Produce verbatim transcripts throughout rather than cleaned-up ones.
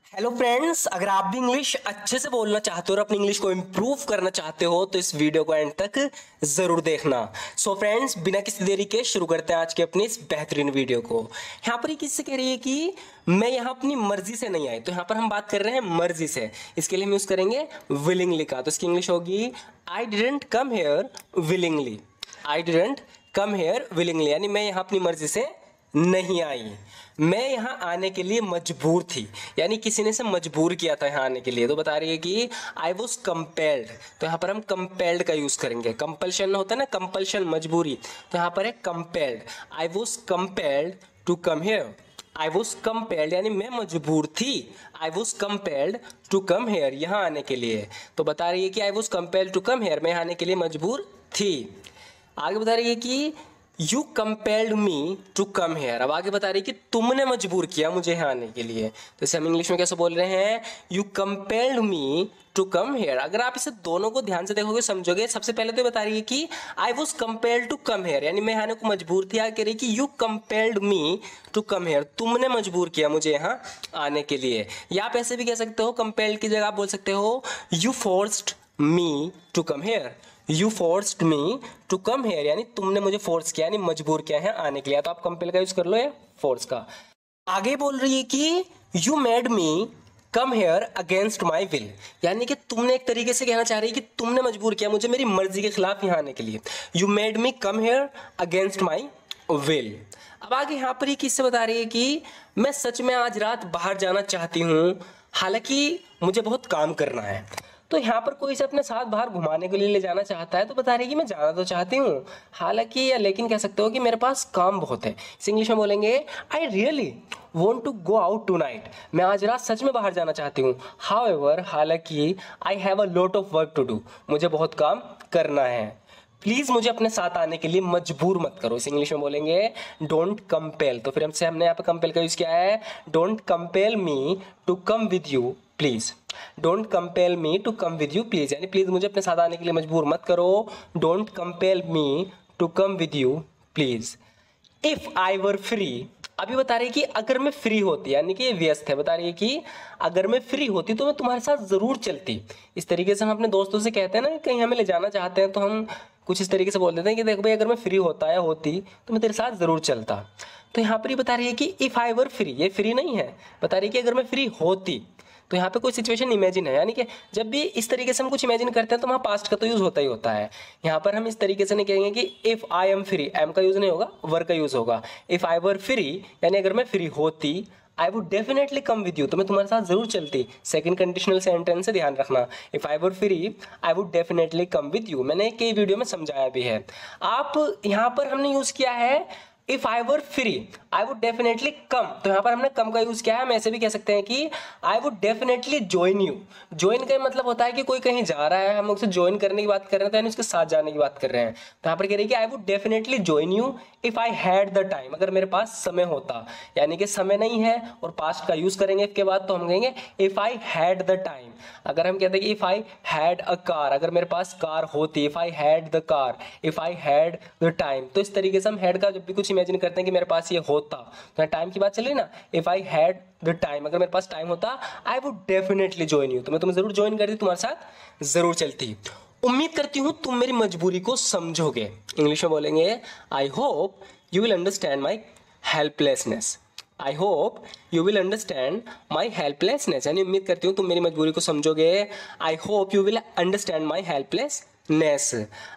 Hello friends, अगर आप भी इंग्लिश अच्छे से बोलना चाहते हो और अपनी इंग्लिश को इम्प्रूव करना चाहते हो तो इस वीडियो को एंड तक जरूर देखना। सो so फ्रेंड्स, बिना किसी देरी के शुरू करते हैं आज के अपनी इस बेहतरीन वीडियो को। यहाँ पर ये किससे कह रही है कि मैं यहाँ अपनी मर्जी से नहीं आई, तो यहाँ पर हम बात कर रहे हैं मर्जी से। इसके लिए हम यूज करेंगे विलिंगली का, तो इसकी इंग्लिश होगी I didn't come here willingly. I didn't come here willingly यानी मैं यहाँ अपनी मर्जी से नहीं आई, मैं यहाँ आने के लिए मजबूर थी, यानी किसी ने से मजबूर किया था यहाँ आने के लिए। तो बता रही है कि आई वॉज कंपेल्ड, तो यहाँ पर हम कंपेल्ड का यूज करेंगे। कंपल्शन होता है ना, कंपल्शन मजबूरी, तो यहाँ पर है compelled. I was compelled to come here, I was compelled यानी मैं मजबूर थी। I was compelled to come here, यहाँ आने के लिए। तो बता रही है कि I was compelled to come here, मैं आने के लिए मजबूर थी। आगे बता रही है कि you compelled me to come here, अब आगे बता रही है कि तुमने मजबूर किया मुझे यहाँ आने के लिए। तो इसे हम इंग्लिश में कैसे बोल रहे हैं, you compelled me to come here. अगर आप इसे दोनों को ध्यान से देखोगे समझोगे, सबसे पहले तो बता रही है कि I was compelled to come here यानी मैं आने को मजबूर थी। आगे कह रही है कि you compelled me to come here, तुमने मजबूर किया मुझे यहाँ आने के लिए। या आप ऐसे भी कह सकते हो, कंपेल्ड की जगह आप बोल सकते हो you forced me to come here, you forced me to come here यानी तुमने मुझे फोर्स किया यानी मजबूर किया है आने के लिए। तो आप कंपेल का यूज कर लो या फोर्स का। आगे बोल रही है कि you made me come here against my will, यानी कि तुमने एक तरीके से कहना चाह रही है कि तुमने मजबूर किया मुझे मेरी मर्जी के खिलाफ यहाँ आने के लिए। You made me come here against my will. अब आगे यहाँ पर ये किससे बता रही है कि मैं सच में आज रात बाहर जाना चाहती हूँ, हालांकि मुझे बहुत काम करना है। तो यहाँ पर कोई से अपने साथ बाहर घुमाने के लिए ले जाना चाहता है, तो बता रही है कि मैं जाना तो चाहती हूँ, हालांकि या लेकिन कह सकते हो कि मेरे पास काम बहुत है। इस इंग्लिश में बोलेंगे I really want to go out tonight, मैं आज रात सच में बाहर जाना चाहती हूँ। हाउएवर, हालांकि I have a lot of work to do, मुझे बहुत काम करना है। प्लीज मुझे अपने साथ आने के लिए मजबूर मत करो। इस इंग्लिश में बोलेंगे डोंट कंपेल। तो फिर हमसे हमने यहाँ पे कंपेल का यूज किया है, don't compel me to come with you please. Don't compel me to come with you please यानी प्लीज मुझे अपने साथ आने के लिए मजबूर मत करो। Don't compel me to come with you please. If I were free, अभी बता रही है कि अगर मैं फ्री होती, यानी कि व्यस्त है, बता रही है कि अगर मैं फ्री होती तो मैं तुम्हारे साथ जरूर चलती। इस तरीके से हम अपने दोस्तों से कहते हैं ना, कहीं हमें ले जाना चाहते हैं तो हम कुछ इस तरीके से बोल देते हैं कि देख भाई अगर मैं फ्री होता या होती तो मैं तेरे साथ जरूर चलता। तो यहाँ पर ही बता रही है कि इफ आई वर फ्री, ये फ्री नहीं है, बता रही है कि अगर मैं फ्री होती। तो यहाँ पे कोई सिचुएशन इमेजिन है, यानी कि जब भी इस तरीके से हम कुछ इमेजिन करते हैं तो वहाँ पास्ट का तो यूज होता ही होता है। यहाँ पर हम इस तरीके से नहीं कहेंगे कि if I am free, am का यूज नहीं होगा, वर का यूज होगा। इफ आई वर फ्री यानी अगर मैं फ्री होती, I would definitely come with you, तो मैं तुम्हारे साथ जरूर चलती। सेकंड कंडीशनल सेंटेंस से ध्यान रखना, if I were free I would definitely come with you, मैंने कई वीडियो में समझाया भी है। आप यहाँ पर हमने यूज किया है if I were free I would definitely come, तो यहाँ पर हमने कम का यूज किया है। हम ऐसे भी कह सकते हैं कि I would definitely join you. Join का मतलब होता है कि कोई कहीं जा रहा है, हम उससे ज्वाइन करने की बात कर रहे हैं तो यानी उसके साथ जाने की बात कर रहे हैं। तो यहाँ पर कह रही है कि I would definitely join you if I had the time, अगर मेरे पास समय होता, यानी कि समय नहीं है और पास्ट का यूज करेंगे इसके बाद, तो हम कहेंगे if I had the time. अगर हम कहते हैं कि if I had a car, अगर मेरे पास कार होती, if I had the car, if I had the time. तो इस तरीके से हम हैड का जब भी कुछ इमेजिन करते हैं कि मेरे पास ये होता, तो टाइम की बात चल रही ना, if I had the time, अगर मेरे पास टाइम होता, I would definitely join you, तो मैं तुम्हें जरूर ज्वाइन करती, तुम्हारे साथ जरूर चलती। उम्मीद करती हूं तुम मेरी मजबूरी को समझोगे। इंग्लिश में बोलेंगे I hope you will understand my helplessness. I hope you will understand my helplessness यानी उम्मीद करती हूँ तुम मेरी मजबूरी को समझोगे। I hope you will understand my helplessness.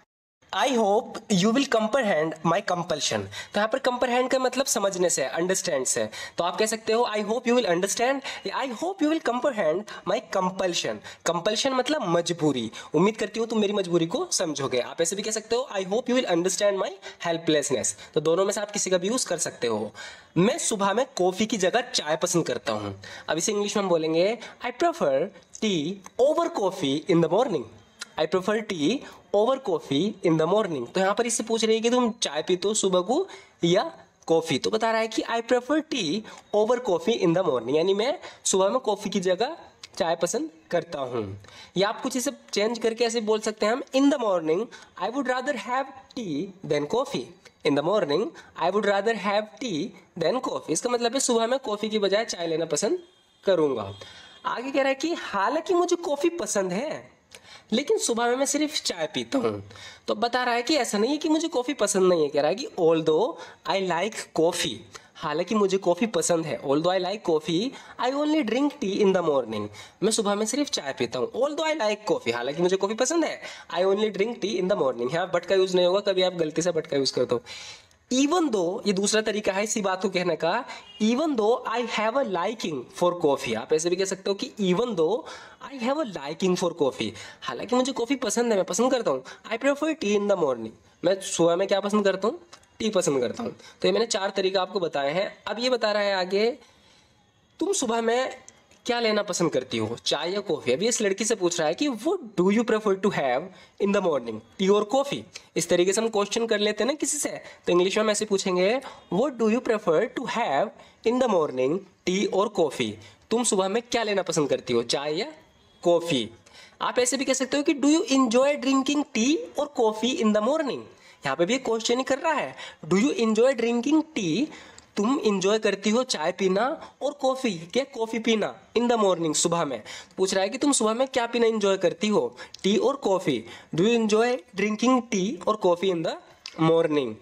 I hope you will comprehend my compulsion, तो यहाँ पर कंप्रहेंड का मतलब समझने से, अंडरस्टैंड से। तो आप कह सकते हो I hope you will understand, I hope you will comprehend my compulsion. Compulsion मतलब मजबूरी, उम्मीद करती हूँ तुम मेरी मजबूरी को समझोगे। आप ऐसे भी कह सकते हो I hope you will understand my helplessness, तो दोनों में से आप किसी का भी यूज कर सकते हो। मैं सुबह में कॉफी की जगह चाय पसंद करता हूँ। अब इसे इंग्लिश में हम बोलेंगे I prefer tea over coffee in the morning. I prefer tea over coffee in the morning. तो यहाँ पर इससे पूछ रही है कि तुम चाय पीते हो सुबह को या कॉफी, तो बता रहा है कि I prefer tea over coffee in the morning यानी मैं सुबह में कॉफी की जगह चाय पसंद करता हूँ। या आप कुछ इसे चेंज करके ऐसे बोल सकते हैं हम, in the morning I would rather have tea than coffee. In the morning I would rather have tea than coffee, इसका मतलब है सुबह में कॉफी की बजाय चाय लेना पसंद करूंगा। आगे कह रहा है कि हालांकि मुझे कॉफी पसंद है लेकिन सुबह में मैं सिर्फ चाय पीता हूँ। तो बता रहा है कि ऐसा नहीं है कि मुझे कॉफी पसंद नहीं है, कह रहा है कि ऑल दो आई लाइक कॉफी, हालांकि मुझे कॉफी पसंद है, although I like coffee I only drink tea in the morning, मैं सुबह में सिर्फ चाय पीता हूँ। ऑल दो आई लाइक कॉफी, हालांकि मुझे कॉफी पसंद है, I only drink tea in the morning. यहाँ बट का यूज नहीं होगा, कभी आप गलती से बट का यूज करते हो। इवन दो, ये दूसरा तरीका है इसी बात को कहने का, even though I have a liking for coffee, आप ऐसे भी कह सकते हो कि even though I have a liking for coffee, हालांकि मुझे कॉफी पसंद है, मैं पसंद करता हूँ। I prefer tea in the morning, मैं सुबह में क्या पसंद करता हूँ, टी पसंद करता हूँ। तो ये मैंने चार तरीका आपको बताए हैं। अब ये बता रहा है आगे, तुम सुबह में क्या लेना पसंद करती हो, चाय या कॉफी। अभी इस लड़की से पूछ रहा है कि वो do you prefer to have in the morning, tea और कॉफी। इस तरीके से हम क्वेश्चन कर लेते हैं ना किसी से, तो इंग्लिश में हम ऐसे पूछेंगे, वो do you prefer to have in the morning, tea और कॉफी। तुम सुबह में क्या लेना पसंद करती हो, चाय या कॉफी। आप ऐसे भी कह सकते हो कि do you enjoy drinking tea और कॉफी इन द मॉर्निंग। यहाँ पे भी एक क्वेश्चन ही कर रहा है, do you enjoy drinking tea, तुम इंजॉय करती हो चाय पीना और कॉफी, क्या कॉफी पीना इन द मॉर्निंग, सुबह में। पूछ रहा है कि तुम सुबह में क्या पीना इंजॉय करती हो, टी और coffee. Do you enjoy drinking tea और कॉफी इन द मॉर्निंग।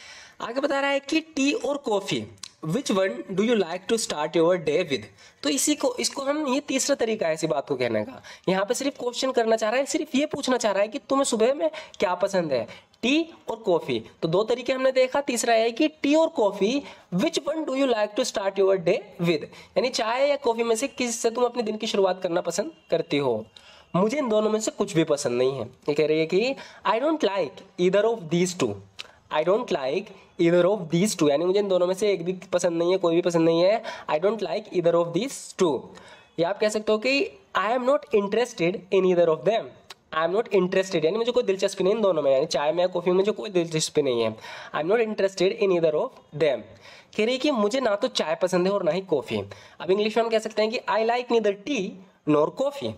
आगे बता रहा है कि टी और coffee, which one do you like to start your day with. तो इसी को इसको हम, ये तीसरा तरीका है इसी बात को कहने का। यहाँ पे सिर्फ क्वेश्चन करना चाह रहा है, सिर्फ ये पूछना चाह रहा है कि तुम्हें सुबह में क्या पसंद है, टी और कॉफी। तो दो तरीके हमने देखा, तीसरा है कि टी और coffee, which one do you like to start your day with, यानी चाय या कॉफी में से किससे तुम अपने दिन की शुरुआत करना पसंद करती हो। मुझे इन दोनों में से कुछ भी पसंद नहीं है। ये कह रही है कि I don't like either of these two, I don't like either of these two, यानी मुझे इन दोनों में से एक भी पसंद नहीं है, कोई भी पसंद नहीं है। I don't like either of these two. या आप कह सकते हो कि I am not interested in either of them, I am not interested, यानी मुझे कोई दिलचस्पी नहीं इन दोनों में, यानी चाय में या कॉफी में मुझे कोई दिलचस्पी नहीं है। I am not interested in either of them. कह रही है कि मुझे ना तो चाय पसंद है और ना ही कॉफी। अब इंग्लिश में हम कह सकते हैं कि I like neither tea nor coffee,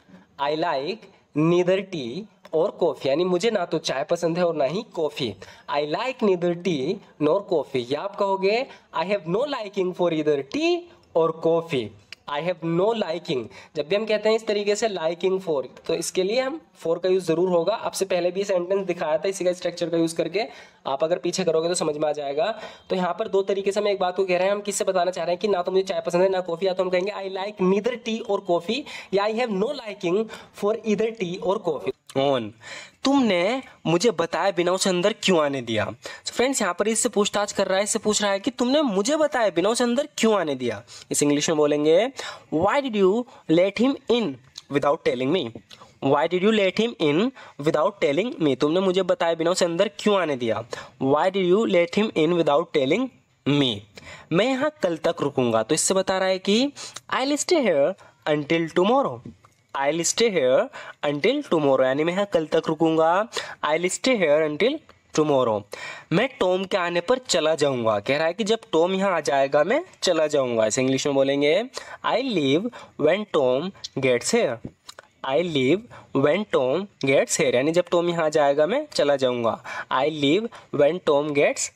I like neither tea और कॉफी, यानी मुझे ना तो चाय पसंद है और ना ही coffee. I like neither tea nor coffee. या आप कहोगे I have no liking for either tea और coffee, I have no liking. जब भी हम कहते हैं इस तरीके से लाइकिंग फॉर, तो इसके लिए हम फॉर का यूज जरूर होगा। आपसे पहले भी सेंटेंस दिखाया था इसी का स्ट्रक्चर का यूज करके, आप अगर पीछे करोगे तो समझ में आ जाएगा। तो यहाँ पर दो तरीके से हम एक बात को कह रहे हैं, हम किससे बताना चाह रहे हैं कि ना तो मुझे चाय पसंद है ना कॉफी, या तो हम कहेंगे आई लाइक नीदर टी और कॉफी, या I have no liking for either tea और कॉफी। ऑन, तुमने मुझे बताए बिना उसे अंदर क्यों आने दिया। so फ्रेंड्स, यहाँ पर इससे पूछताछ कर रहा है, इससे पूछ रहा है कि तुमने मुझे बताए बिना उसे अंदर क्यों आने दिया। इस इंग्लिश में बोलेंगे why did you let him in without telling me, why did you let him in without telling me, तुमने मुझे बताए बिना उसे अंदर क्यों आने दिया। Why did you let him in without telling me, मैं यहाँ कल तक रुकूंगा। तो इससे बता रहा है कि I will stay here until tomorrow, I will stay here until tomorrow, यानी मैं यहाँ कल तक रुकूंगा। I will stay here until tomorrow. मैं टॉम के आने पर चला जाऊंगा, कह रहा है कि जब टॉम यहाँ आ जाएगा मैं चला जाऊंगा। इसे इंग्लिश में बोलेंगे I leave when Tom gets here, I leave when Tom gets here, यानी जब टॉम यहाँ आ जाएगा मैं चला जाऊंगा। I leave when Tom gets